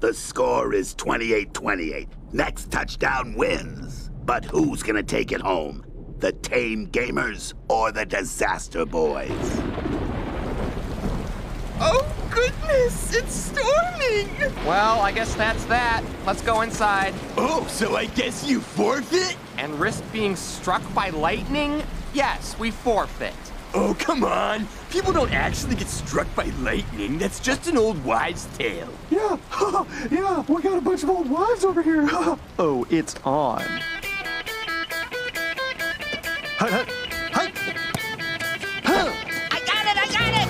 The score is 28-28. Next touchdown wins. But who's gonna take it home? The Tame Gamers or the Disaster Boys? Oh, goodness! It's storming! Well, I guess that's that. Let's go inside. Oh, so I guess you forfeit? And risk being struck by lightning? Yes, we forfeit. Oh, come on. People don't actually get struck by lightning. That's just an old wives' tale. Yeah, yeah, we got a bunch of old wives over here. Oh, it's on. Hi. I got it!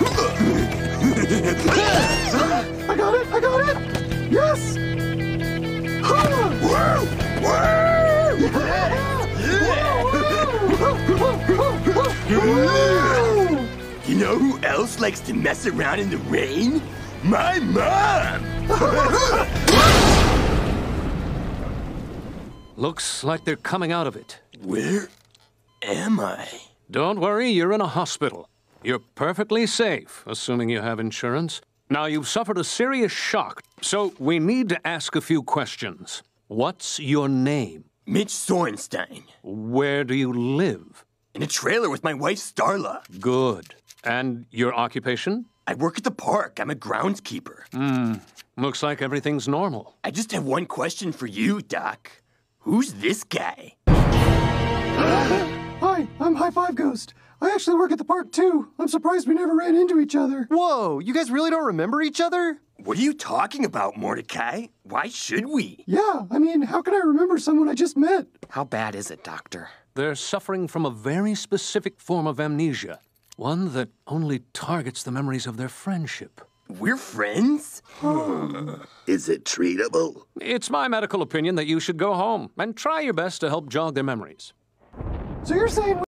I got it! Yes! You know who else likes to mess around in the rain? My mom! Looks like they're coming out of it. Where am I? Don't worry, you're in a hospital. You're perfectly safe, assuming you have insurance. Now, you've suffered a serious shock, so we need to ask a few questions. What's your name? Mitch Sorenstein. Where do you live? In a trailer with my wife, Starla. Good. And your occupation? I work at the park. I'm a groundskeeper. Looks like everything's normal. I just have one question for you, Doc. Who's this guy? Hi, I'm HiFiveGhost. I actually work at the park, too. I'm surprised we never ran into each other. Whoa, you guys really don't remember each other? What are you talking about, Mordecai? Why should we? Yeah, I mean, how can I remember someone I just met? How bad is it, Doctor? They're suffering from a very specific form of amnesia. One that only targets the memories of their friendship. We're friends? Is it treatable? It's my medical opinion that you should go home and try your best to help jog their memories. So you're saying